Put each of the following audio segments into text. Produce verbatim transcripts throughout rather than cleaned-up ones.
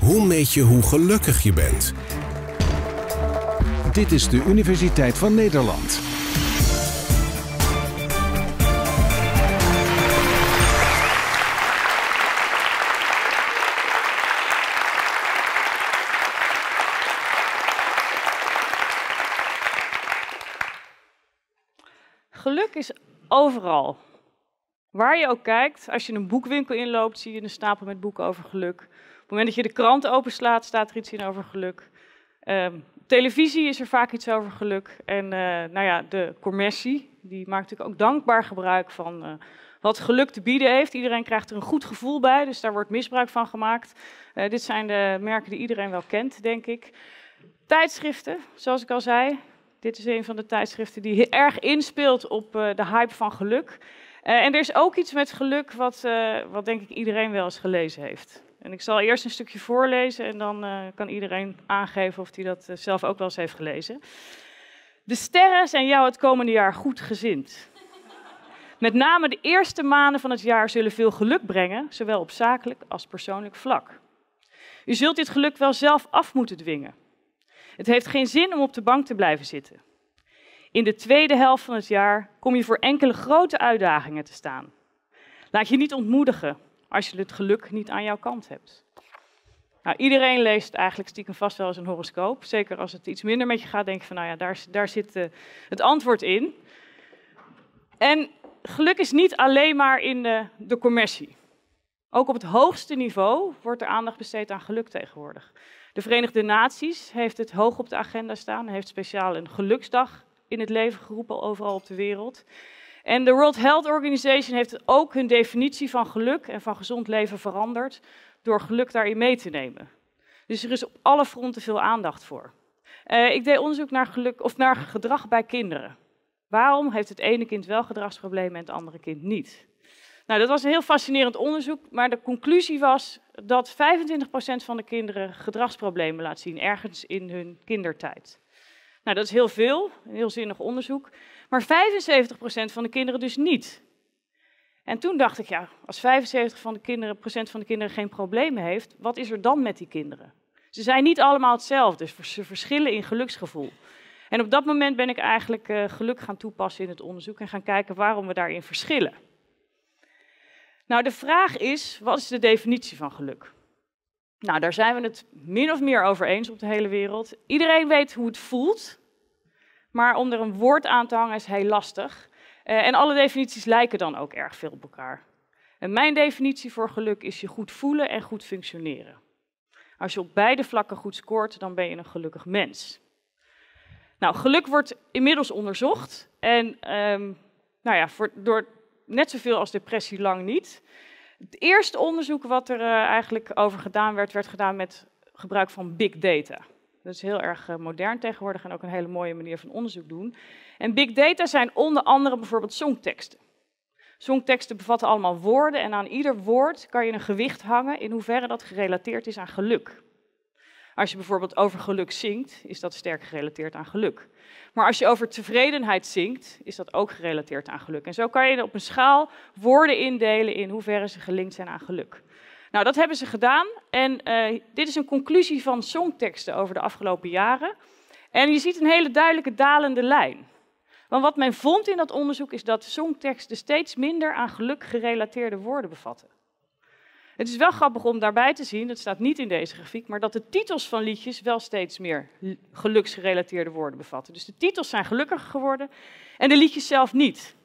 Hoe meet je hoe gelukkig je bent? Dit is de Universiteit van Nederland. Geluk is overal. Waar je ook kijkt, als je een boekwinkel inloopt, zie je een stapel met boeken over geluk. Op het moment dat je de krant openslaat, staat er iets in over geluk. Uh, televisie is er vaak iets over geluk. En uh, nou ja, de commercie, die maakt natuurlijk ook dankbaar gebruik van uh, wat geluk te bieden heeft. Iedereen krijgt er een goed gevoel bij, dus daar wordt misbruik van gemaakt. Uh, dit zijn de merken die iedereen wel kent, denk ik. Tijdschriften, zoals ik al zei. Dit is een van de tijdschriften die erg inspeelt op uh, de hype van geluk. Uh, en er is ook iets met geluk wat, uh, wat denk ik iedereen wel eens gelezen heeft. En ik zal eerst een stukje voorlezen en dan uh, kan iedereen aangeven of hij dat uh, zelf ook wel eens heeft gelezen. De sterren zijn jou het komende jaar goed gezind. Met name de eerste maanden van het jaar zullen veel geluk brengen, zowel op zakelijk als persoonlijk vlak. U zult dit geluk wel zelf af moeten dwingen. Het heeft geen zin om op de bank te blijven zitten. In de tweede helft van het jaar kom je voor enkele grote uitdagingen te staan. Laat je niet ontmoedigen als je het geluk niet aan jouw kant hebt. Nou, iedereen leest eigenlijk stiekem vast wel eens een horoscoop. Zeker als het iets minder met je gaat, denk je van nou ja, daar, daar zit uh, het antwoord in. En geluk is niet alleen maar in de, de commercie. Ook op het hoogste niveau wordt er aandacht besteed aan geluk tegenwoordig. De Verenigde Naties heeft het hoog op de agenda staan. Heeft speciaal een geluksdag in het leven geroepen overal op de wereld. En de World Health Organization heeft ook hun definitie van geluk en van gezond leven veranderd door geluk daarin mee te nemen. Dus er is op alle fronten veel aandacht voor. Uh, ik deed onderzoek naar geluk of naar gedrag bij kinderen. Waarom heeft het ene kind wel gedragsproblemen en het andere kind niet? Nou, dat was een heel fascinerend onderzoek, maar de conclusie was dat vijfentwintig procent van de kinderen gedragsproblemen laat zien, ergens in hun kindertijd. Nou, dat is heel veel, een heel zinnig onderzoek, maar vijfenzeventig procent van de kinderen dus niet. En toen dacht ik, ja, als vijfenzeventig procent van de kinderen, procent van de kinderen geen problemen heeft, wat is er dan met die kinderen? Ze zijn niet allemaal hetzelfde, dus ze verschillen in geluksgevoel. En op dat moment ben ik eigenlijk uh, geluk gaan toepassen in het onderzoek en gaan kijken waarom we daarin verschillen. Nou, de vraag is, wat is de definitie van geluk? Nou, daar zijn we het min of meer over eens op de hele wereld. Iedereen weet hoe het voelt, maar om er een woord aan te hangen is heel lastig. Uh, en alle definities lijken dan ook erg veel op elkaar. En mijn definitie voor geluk is je goed voelen en goed functioneren. Als je op beide vlakken goed scoort, dan ben je een gelukkig mens. Nou, geluk wordt inmiddels onderzocht en um, nou ja, voor, door net zoveel als depressie lang niet. Het eerste onderzoek wat er uh, eigenlijk over gedaan werd, werd gedaan met gebruik van big data. Dat is heel erg uh, modern tegenwoordig en ook een hele mooie manier van onderzoek doen. En big data zijn onder andere bijvoorbeeld songteksten. Songteksten bevatten allemaal woorden en aan ieder woord kan je een gewicht hangen in hoeverre dat gerelateerd is aan geluk. Als je bijvoorbeeld over geluk zingt, is dat sterk gerelateerd aan geluk. Maar als je over tevredenheid zingt, is dat ook gerelateerd aan geluk. En zo kan je op een schaal woorden indelen in hoeverre ze gelinkt zijn aan geluk. Nou, dat hebben ze gedaan en uh, dit is een conclusie van songteksten over de afgelopen jaren. En je ziet een hele duidelijke dalende lijn. Want wat men vond in dat onderzoek is dat songteksten steeds minder aan geluk gerelateerde woorden bevatten. Het is wel grappig om daarbij te zien, dat staat niet in deze grafiek, maar dat de titels van liedjes wel steeds meer geluksgerelateerde woorden bevatten. Dus de titels zijn gelukkiger geworden en de liedjes zelf niet.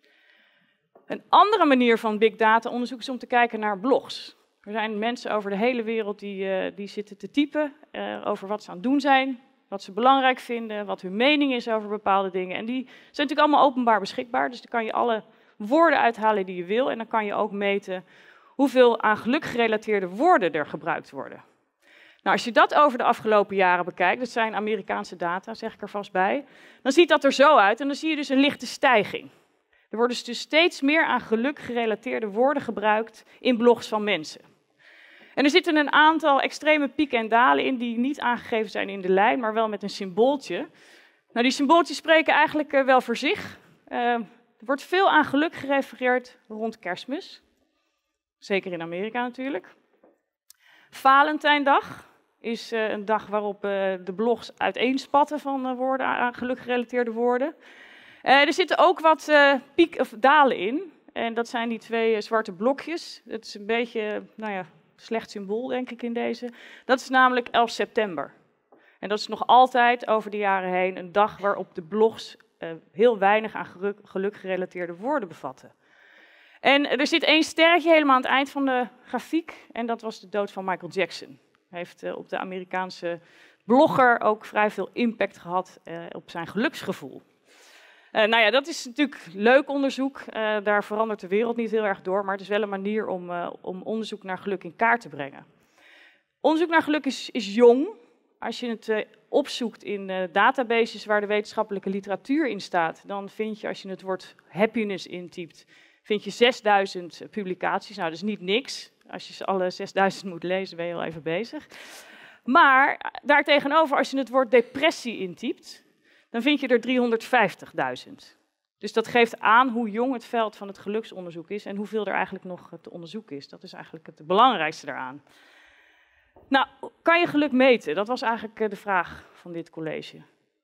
Een andere manier van big data onderzoek is om te kijken naar blogs. Er zijn mensen over de hele wereld die, uh, die zitten te typen uh, over wat ze aan het doen zijn, wat ze belangrijk vinden, wat hun mening is over bepaalde dingen. En die zijn natuurlijk allemaal openbaar beschikbaar, dus daar kan je alle woorden uithalen die je wil en dan kan je ook meten hoeveel aan geluk gerelateerde woorden er gebruikt worden. Nou, als je dat over de afgelopen jaren bekijkt, dat zijn Amerikaanse data, zeg ik er vast bij, dan ziet dat er zo uit en dan zie je dus een lichte stijging. Er worden dus steeds meer aan geluk gerelateerde woorden gebruikt in blogs van mensen. En er zitten een aantal extreme pieken en dalen in die niet aangegeven zijn in de lijn, maar wel met een symbooltje. Nou, die symbooltjes spreken eigenlijk uh, wel voor zich. Uh, er wordt veel aan geluk gerefereerd rond Kerstmis. Zeker in Amerika natuurlijk. Valentijndag is uh, een dag waarop uh, de blogs uiteenspatten van uh, woorden aan gelukgerelateerde woorden. Uh, er zitten ook wat uh, piek of dalen in. En dat zijn die twee uh, zwarte blokjes. Dat is een beetje, nou ja, slecht symbool denk ik in deze. Dat is namelijk elf september. En dat is nog altijd over de jaren heen een dag waarop de blogs uh, heel weinig aan geluk, gelukgerelateerde woorden bevatten. En er zit één sterretje helemaal aan het eind van de grafiek. En dat was de dood van Michael Jackson. Hij heeft uh, op de Amerikaanse blogger ook vrij veel impact gehad uh, op zijn geluksgevoel. Uh, nou ja, dat is natuurlijk leuk onderzoek. Uh, daar verandert de wereld niet heel erg door. Maar het is wel een manier om, uh, om onderzoek naar geluk in kaart te brengen. Onderzoek naar geluk is, is jong. Als je het uh, opzoekt in uh, databases waar de wetenschappelijke literatuur in staat, dan vind je, als je het woord happiness intypt, vind je zesduizend publicaties. Nou, dat is niet niks. Als je ze alle zesduizend moet lezen, ben je al even bezig. Maar daartegenover, als je het woord depressie intypt, dan vind je er driehonderdvijftigduizend. Dus dat geeft aan hoe jong het veld van het geluksonderzoek is en hoeveel er eigenlijk nog te onderzoeken is. Dat is eigenlijk het belangrijkste daaraan. Nou, kan je geluk meten? Dat was eigenlijk de vraag van dit college.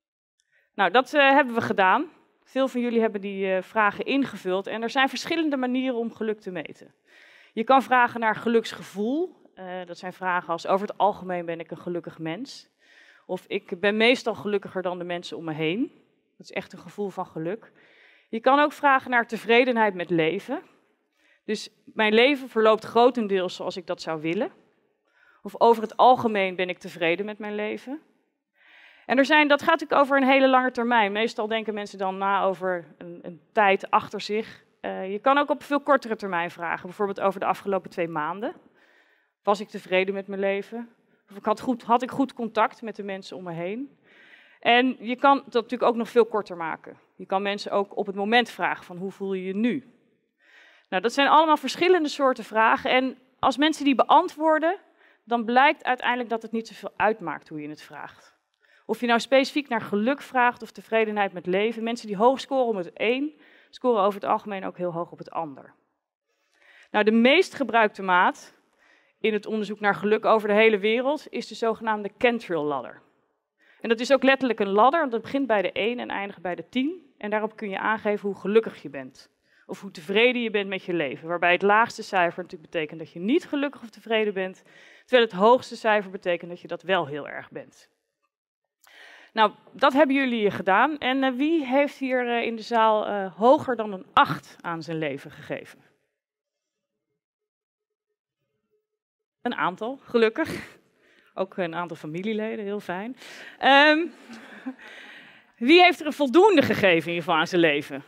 Nou, dat uh, hebben we gedaan. Veel van jullie hebben die uh, vragen ingevuld en er zijn verschillende manieren om geluk te meten. Je kan vragen naar geluksgevoel. Uh, dat zijn vragen als over het algemeen ben ik een gelukkig mens. Of ik ben meestal gelukkiger dan de mensen om me heen. Dat is echt een gevoel van geluk. Je kan ook vragen naar tevredenheid met leven. Dus mijn leven verloopt grotendeels zoals ik dat zou willen. Of over het algemeen ben ik tevreden met mijn leven. En er zijn, dat gaat natuurlijk over een hele lange termijn. Meestal denken mensen dan na over een, een tijd achter zich. Uh, je kan ook op veel kortere termijn vragen. Bijvoorbeeld over de afgelopen twee maanden. Was ik tevreden met mijn leven? Of ik had, goed, had ik goed contact met de mensen om me heen? En je kan dat natuurlijk ook nog veel korter maken. Je kan mensen ook op het moment vragen van hoe voel je je nu? Nou, dat zijn allemaal verschillende soorten vragen. En als mensen die beantwoorden, dan blijkt uiteindelijk dat het niet zoveel uitmaakt hoe je het vraagt. Of je nou specifiek naar geluk vraagt of tevredenheid met leven. Mensen die hoog scoren op het een, scoren over het algemeen ook heel hoog op het ander. Nou, de meest gebruikte maat in het onderzoek naar geluk over de hele wereld is de zogenaamde Cantril ladder. En dat is ook letterlijk een ladder, want dat begint bij de één en eindigt bij de tien. En daarop kun je aangeven hoe gelukkig je bent. Of hoe tevreden je bent met je leven. Waarbij het laagste cijfer natuurlijk betekent dat je niet gelukkig of tevreden bent. Terwijl het hoogste cijfer betekent dat je dat wel heel erg bent. Nou, dat hebben jullie gedaan. En uh, wie heeft hier uh, in de zaal uh, hoger dan een acht aan zijn leven gegeven? Een aantal, gelukkig. Ook een aantal familieleden, heel fijn. Um, wie heeft er een voldoende gegeven in ieder geval aan zijn leven?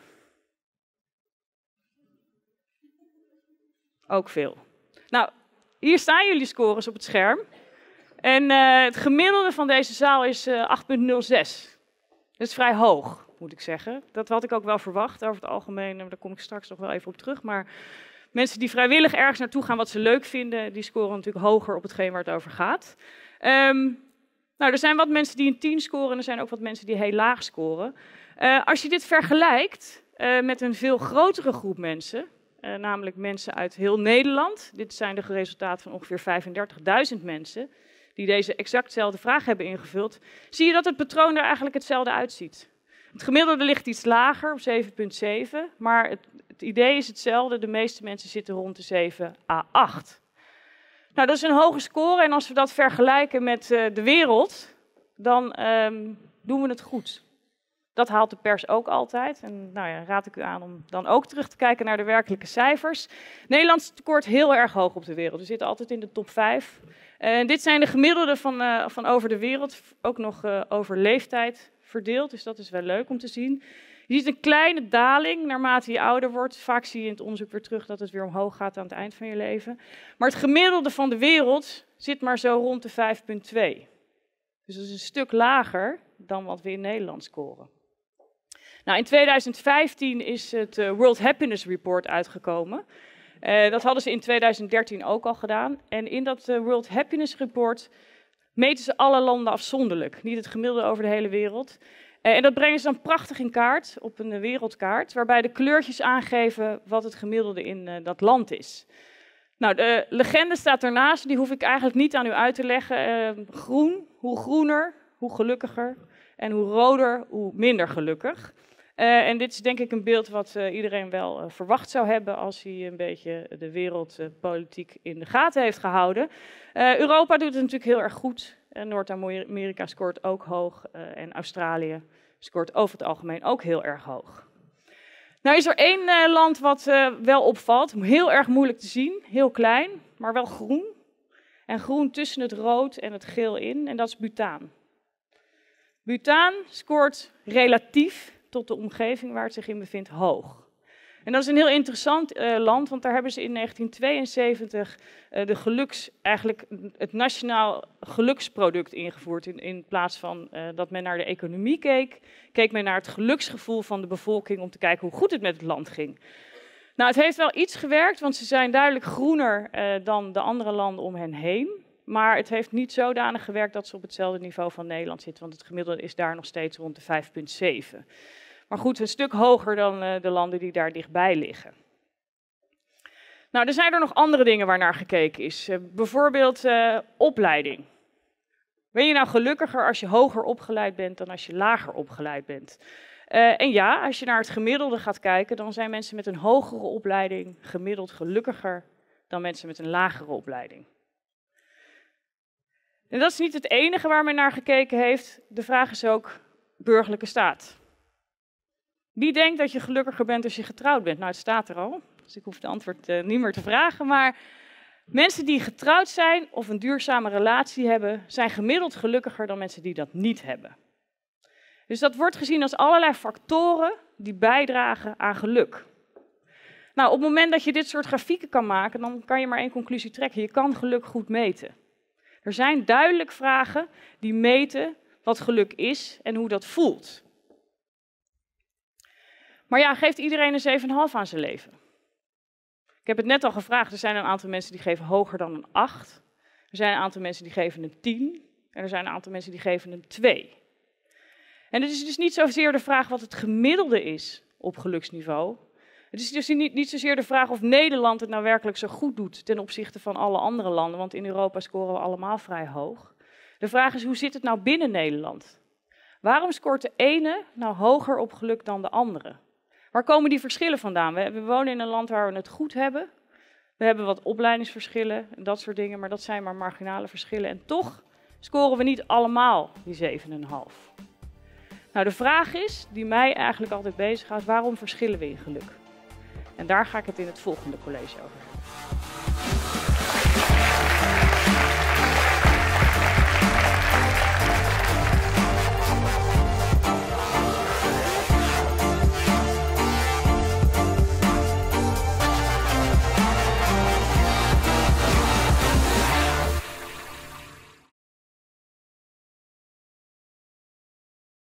Ook veel. Nou, hier staan jullie scores op het scherm. En uh, het gemiddelde van deze zaal is uh, acht komma nul zes. Dat is vrij hoog, moet ik zeggen. Dat had ik ook wel verwacht over het algemeen. Daar kom ik straks nog wel even op terug. Maar mensen die vrijwillig ergens naartoe gaan wat ze leuk vinden, die scoren natuurlijk hoger op hetgeen waar het over gaat. Um, nou, er zijn wat mensen die een tien scoren en er zijn ook wat mensen die heel laag scoren. Uh, als je dit vergelijkt uh, met een veel grotere groep mensen, uh, namelijk mensen uit heel Nederland. Dit zijn de resultaten van ongeveer vijfendertigduizend mensen die deze exactzelfde vraag hebben ingevuld. Zie je dat het patroon er eigenlijk hetzelfde uitziet. Het gemiddelde ligt iets lager, op zeven komma zeven, maar het, het idee is hetzelfde. De meeste mensen zitten rond de zeven à acht. Nou, dat is een hoge score en als we dat vergelijken met uh, de wereld, dan um, doen we het goed. Dat haalt de pers ook altijd. En nou ja, raad ik u aan om dan ook terug te kijken naar de werkelijke cijfers. Nederland scoort heel erg hoog op de wereld. We zitten altijd in de top vijf. En dit zijn de gemiddelden van, uh, van over de wereld, ook nog uh, over leeftijd verdeeld. Dus dat is wel leuk om te zien. Je ziet een kleine daling naarmate je ouder wordt. Vaak zie je in het onderzoek weer terug dat het weer omhoog gaat aan het eind van je leven. Maar het gemiddelde van de wereld zit maar zo rond de vijf komma twee. Dus dat is een stuk lager dan wat we in Nederland scoren. Nou, in tweeduizend vijftien is het World Happiness Report uitgekomen. Uh, dat hadden ze in tweeduizend dertien ook al gedaan. En in dat uh, World Happiness Report meten ze alle landen afzonderlijk. Niet het gemiddelde over de hele wereld. Uh, en dat brengen ze dan prachtig in kaart, op een uh, wereldkaart, waarbij de kleurtjes aangeven wat het gemiddelde in uh, dat land is. Nou, de legende staat ernaast, die hoef ik eigenlijk niet aan u uit te leggen. Uh, groen, hoe groener, hoe gelukkiger. En hoe roder, hoe minder gelukkig. Uh, en dit is denk ik een beeld wat uh, iedereen wel uh, verwacht zou hebben als hij een beetje de wereldpolitiek uh, in de gaten heeft gehouden. Uh, Europa doet het natuurlijk heel erg goed. Uh, Noord-Amerika scoort ook hoog uh, en Australië scoort over het algemeen ook heel erg hoog. Nou is er één uh, land wat uh, wel opvalt, heel erg moeilijk te zien, heel klein, maar wel groen. En groen tussen het rood en het geel in, en dat is Bhutan. Bhutan scoort relatief tot de omgeving waar het zich in bevindt hoog. En dat is een heel interessant uh, land, want daar hebben ze in negentien tweeënzeventig uh, de geluks, eigenlijk het nationaal geluksproduct ingevoerd. In, in plaats van uh, dat men naar de economie keek, keek men naar het geluksgevoel van de bevolking om te kijken hoe goed het met het land ging. Nou, het heeft wel iets gewerkt, want ze zijn duidelijk groener uh, dan de andere landen om hen heen. Maar het heeft niet zodanig gewerkt dat ze op hetzelfde niveau van Nederland zitten, want het gemiddelde is daar nog steeds rond de vijf komma zeven. Maar goed, een stuk hoger dan uh, de landen die daar dichtbij liggen. Nou, er zijn er nog andere dingen waar naar gekeken is. Uh, bijvoorbeeld uh, opleiding. Ben je nou gelukkiger als je hoger opgeleid bent dan als je lager opgeleid bent? Uh, en ja, als je naar het gemiddelde gaat kijken, dan zijn mensen met een hogere opleiding gemiddeld gelukkiger dan mensen met een lagere opleiding. En dat is niet het enige waar men naar gekeken heeft. De vraag is ook burgerlijke staat. Wie denkt dat je gelukkiger bent als je getrouwd bent? Nou, het staat er al, dus ik hoef de antwoord uh, niet meer te vragen. Maar mensen die getrouwd zijn of een duurzame relatie hebben, zijn gemiddeld gelukkiger dan mensen die dat niet hebben. Dus dat wordt gezien als allerlei factoren die bijdragen aan geluk. Nou, op het moment dat je dit soort grafieken kan maken, dan kan je maar één conclusie trekken. Je kan geluk goed meten. Er zijn duidelijk vragen die meten wat geluk is en hoe dat voelt. Maar ja, geeft iedereen een zeven komma vijf aan zijn leven? Ik heb het net al gevraagd, er zijn een aantal mensen die geven hoger dan een acht. Er zijn een aantal mensen die geven een tien. En er zijn een aantal mensen die geven een twee. En het is dus niet zozeer de vraag wat het gemiddelde is op geluksniveau. Het is dus niet, niet zozeer de vraag of Nederland het nou werkelijk zo goed doet ten opzichte van alle andere landen, want in Europa scoren we allemaal vrij hoog. De vraag is, hoe zit het nou binnen Nederland? Waarom scoort de ene nou hoger op geluk dan de andere? Waar komen die verschillen vandaan? We, we wonen in een land waar we het goed hebben. We hebben wat opleidingsverschillen en dat soort dingen, maar dat zijn maar marginale verschillen. En toch scoren we niet allemaal die zeven komma vijf. Nou, de vraag is, die mij eigenlijk altijd bezighoudt, waarom verschillen we in geluk? En daar ga ik het in het volgende college over hebben.